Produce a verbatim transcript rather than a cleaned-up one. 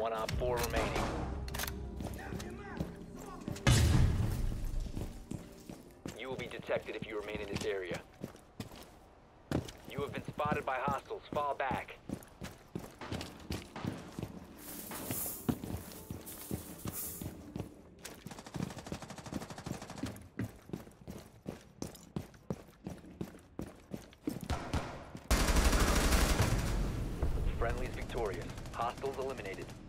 One op four remaining. You will be detected if you remain in this area. You have been spotted by hostiles. Fall back. Friendly's victorious. Hostiles eliminated.